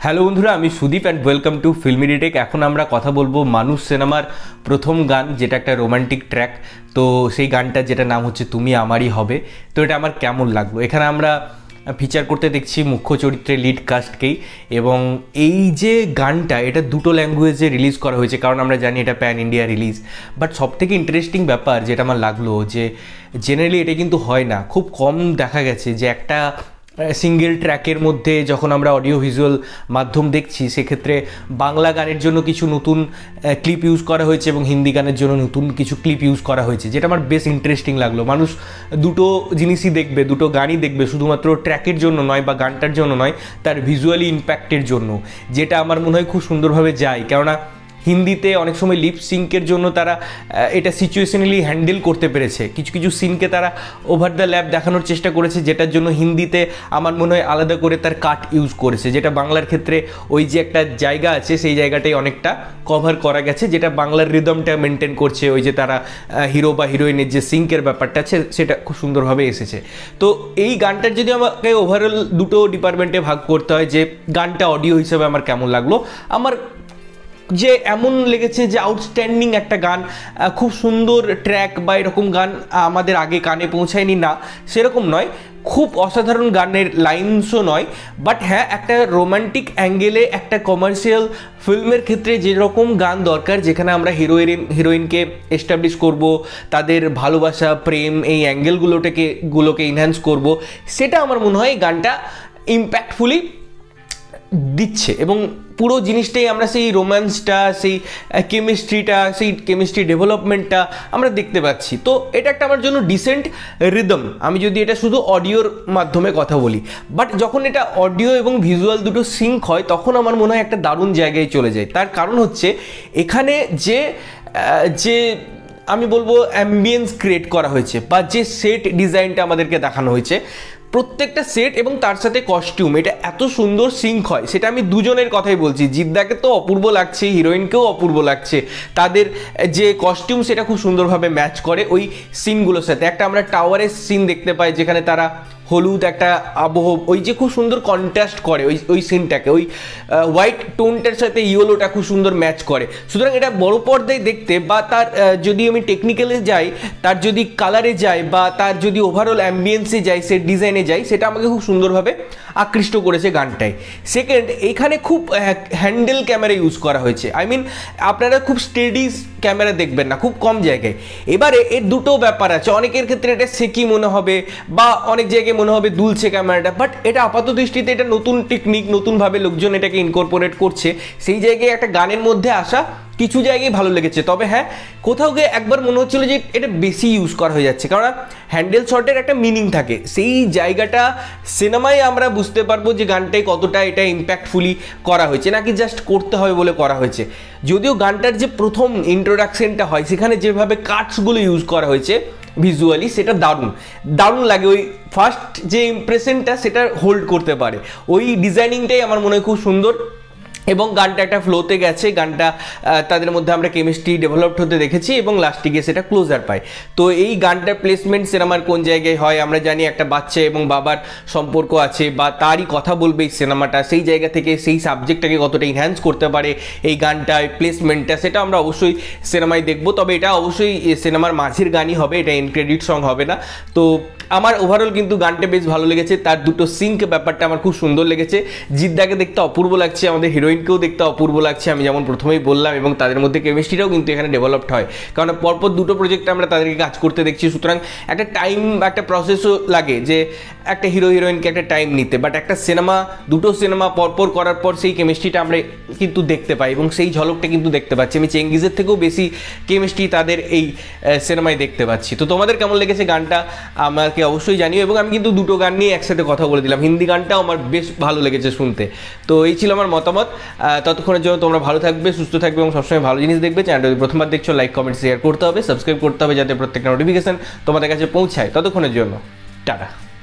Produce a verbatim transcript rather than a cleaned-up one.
Hello বন্ধুরা, আমি Sudip and welcome to Filmy Detect. এখন আমরা কথা বলবো মানুষ সিনেমার প্রথম গান, যেটা একটা রোমান্টিক ট্র্যাক। তো সেই গানটা যেটা নাম হচ্ছে তুমি আমারই হবে। তো এটা আমার কেমন লাগলো, এখানে আমরা ফিচার করতে দেখছি মুখ্য চরিত্রে লিড কাস্টকেই। এবং এই যে গানটা, এটা দুটো ল্যাঙ্গুয়েজে রিলিজ করা হয়েছে, কারণ আমরা জানি এটা প্যান ইন্ডিয়া রিলিজ। বাট সবথেকে ইন্টারেস্টিং ব্যাপার যেটা আমার লাগলো, যে জেনারেলি এটা কিন্তু হয় না, খুব কম দেখা গেছে যে একটা সিঙ্গেল ট্র্যাকের মধ্যে যখন আমরা অডিও ভিজুয়াল মাধ্যম দেখছি, সেক্ষেত্রে বাংলা গানের জন্য কিছু নতুন ক্লিপ ইউজ করা হয়েছে এবং হিন্দি গানের জন্য নতুন কিছু ক্লিপ ইউজ করা হয়েছে, যেটা আমার বেশ ইন্টারেস্টিং লাগলো। মানুষ দুটো জিনিসই দেখবে, দুটো গানই দেখবে, শুধুমাত্র ট্র্যাকের জন্য নয় বা গানটার জন্য নয়, তার ভিজুয়ালি ইম্প্যাক্টের জন্য, যেটা আমার মনে হয় খুব সুন্দরভাবে যায়। কেননা হিন্দিতে অনেক সময় লিপ সিঙ্কের জন্য তারা এটা সিচুয়েশনালি হ্যান্ডেল করতে পেরেছে, কিছু কিছু সিনকে তারা ওভার দ্য ল্যাপ দেখানোর চেষ্টা করেছে, যেটার জন্য হিন্দিতে আমার মনে হয় আলাদা করে তার কাট ইউজ করেছে, যেটা বাংলার ক্ষেত্রে ওই যে একটা জায়গা আছে সেই জায়গাটাই অনেকটা কভার করা গেছে, যেটা বাংলার রিদমটা মেনটেন করছে। ওই যে তারা হিরো বা হিরোইনের যে সিঙ্কের ব্যাপারটা আছে সেটা খুব সুন্দরভাবে এসেছে। তো এই গানটার যদি আমাকে ওভারঅল দুটো ডিপার্টমেন্টে ভাগ করতে হয়, যে গানটা অডিও হিসেবে আমার কেমন লাগলো, আমার যে এমন লেগেছে যে আউটস্ট্যান্ডিং একটা গান, খুব সুন্দর ট্র্যাক বা এরকম গান আমাদের আগে কানে পৌঁছায়নি, না সেরকম নয়, খুব অসাধারণ গানের লাইন্সও নয়। বাট হ্যাঁ, একটা রোমান্টিক অ্যাঙ্গেলে একটা কমার্শিয়াল ফিল্মের ক্ষেত্রে যেরকম গান দরকার, যেখানে আমরা হিরোইন হিরোইনকে এস্টাবলিশ করব, তাদের ভালোবাসা প্রেম এই অ্যাঙ্গেলগুলোটাকে গুলোকে ইনহ্যান্স করব, সেটা আমার মনে হয় গানটা ইম্প্যাক্টফুলি দিচ্ছে। এবং পুরো জিনিসটাই আমরা সেই রোম্যান্সটা, সেই কেমিস্ট্রিটা, সেই কেমিস্ট্রি ডেভেলপমেন্টটা আমরা দেখতে পাচ্ছি। তো এটা একটা আমার জন্য ডিসেন্ট রিদম, আমি যদি এটা শুধু অডিওর মাধ্যমে কথা বলি। বাট যখন এটা অডিও এবং ভিজুয়াল দুটো সিঙ্ক হয়, তখন আমার মনে হয় একটা দারুণ জায়গায় চলে যায়। তার কারণ হচ্ছে এখানে যে যে আমি বলবো অ্যাম্বিয়েন্স ক্রিয়েট করা হয়েছে, বা যে সেট ডিজাইনটা আমাদেরকে দেখানো হয়েছে, প্রত্যেকটা সেট এবং তার সাথে কস্টিউম, এটা এত সুন্দর সিঙ্ক হয়। সেটা আমি দুজনের কথাই বলছি, জিদ্দাকে তো অপূর্ব লাগছে, হিরোইনকেও অপূর্ব লাগছে। তাদের যে কস্টিউম সেটা খুব সুন্দরভাবে ম্যাচ করে ওই সিনগুলোর সাথে। একটা আমরা টাওয়ারের সিন দেখতে পাই, যেখানে তারা হলুদ একটা আবহ, ওই যে খুব সুন্দর কন্ট্রাস্ট করে ওই ওই সিনটাকে, ওই হোয়াইট টোনটার সাথে ইয়েলোটা খুব সুন্দর ম্যাচ করে। সুতরাং এটা বড় পর্দায় দেখতে, বা তার যদি আমি টেকনিক্যালে যাই, তার যদি কালারে যাই, বা তার যদি ওভারঅল অ্যাম্বিয়েন্সে যাই, সেট ডিজাইনে যাই, সেটা আমাকে খুব সুন্দরভাবে আকৃষ্ট করেছে গানটায়। সেকেন্ড, এখানে খুব হ্যান্ডেল ক্যামেরা ইউজ করা হয়েছে। আই মিন আপনারা খুব স্টেডি ক্যামেরা দেখবেন না, খুব কম জায়গায়। এবারে এর দুটো ব্যাপার আছে, অনেকের ক্ষেত্রে এটা সেকি মনে হবে, বা অনেক জায়গায় মনে হবে দুলছে ক্যামেরাটা। বাট এটা আপাত দৃষ্টিতে এটা নতুন টেকনিক, নতুনভাবে লোকজন এটাকে ইনকর্পোরেট করছে, সেই জায়গায় একটা গানের মধ্যে আসা কিছু জায়গায় ভালো লেগেছে। তবে হ্যাঁ, কোথাও গিয়ে একবার মনে হচ্ছিল যে এটা বেশি ইউজ করা হয়ে যাচ্ছে, কারণ হ্যান্ডেল শটের একটা মিনিং থাকে, সেই জায়গাটা সিনেমায় আমরা বুঝতে পারবো যে গানটায় কতটা এটা ইম্প্যাক্টফুলি করা হয়েছে, নাকি জাস্ট করতে হবে বলে করা হয়েছে। যদিও গানটার যে প্রথম ইন্ট্রোডাকশনটা হয়, সেখানে যেভাবে কাটসগুলো ইউজ করা হয়েছে ভিজুয়ালি, সেটা দারুণ দারুণ লাগে। ওই ফার্স্ট যে ইমপ্রেশনটা সেটা হোল্ড করতে পারে, ওই ডিজাইনিংটাই আমার মনে হয় খুব সুন্দর। এবং গানটা একটা ফ্লোতে গেছে, গানটা তাদের মধ্যে আমরা কেমিস্ট্রি ডেভেলপড হতে দেখেছি, এবং লাস্টে গিয়ে সেটা ক্লোজার পায়। তো এই গানটার প্লেসমেন্ট সিনেমার কোন জায়গায় হয়, আমরা জানি একটা বাচ্চা এবং বাবার সম্পর্ক আছে, বা তারই কথা বলবে এই সিনেমাটা, সেই জায়গা থেকে সেই সাবজেক্টটাকে কতটা ইনহ্যান্স করতে পারে এই গানটায় প্লেসমেন্টটা, সেটা আমরা অবশ্যই সিনেমায় দেখবো। তবে এটা অবশ্যই সিনেমার মাঝের গানই হবে, এটা এন্ড ক্রেডিট সং হবে না। তো আমার ওভারঅল কিন্তু গানটা বেশ ভালো লেগেছে, তার দুটো সিঙ্ক ব্যাপারটা আমার খুব সুন্দর লেগেছে। জিদ্দাকে দেখতে অপূর্ব লাগছে, আমাদের হিরোইনকেও দেখতে অপূর্ব লাগছে, আমি যেমন প্রথমেই বললাম, এবং তাদের মধ্যে কেমিস্ট্রিটাও কিন্তু এখানে ডেভেলপড হয়, কারণ পরপর দুটো প্রজেক্টে আমরা তাদেরকে কাজ করতে দেখছি। সুতরাং একটা টাইম, একটা প্রসেসও লাগে যে একটা হিরো হিরোইনকে একটা টাইম নিতে। বাট একটা সিনেমা, দুটো সিনেমা পরপর করার পর সেই কেমিস্ট্রিটা আমরা কিন্তু দেখতে পাই, এবং সেই ঝলকটা কিন্তু দেখতে পাচ্ছি। আমি চেঙ্গিজের থেকেও বেশি কেমিস্ট্রি তাদের এই সিনেমায় দেখতে পাচ্ছি। তো তোমাদের কেমন লেগেছে গানটা আমাকে অবশ্যই জানিও। এবং আমি কিন্তু দুটো গান নিয়ে একসাথে কথা বলে দিলাম, হিন্দি গানটাও আমার বেশ ভালো লেগেছে শুনতে। তো এই ছিল আমার মতামত। ততক্ষণের জন্য তোমরা ভালো থাকবে, সুস্থ থাকবে, এবং সবসময় ভালো জিনিস দেখবে। চ্যানেলটা যদি প্রথমবার দেখছো, লাইক কমেন্ট শেয়ার করতে হবে, সাবস্ক্রাইব করতে হবে, যাতে প্রত্যেকটা নোটিফিকেশন তোমাদের কাছে পৌঁছায়। ততক্ষণের জন্য টাটা।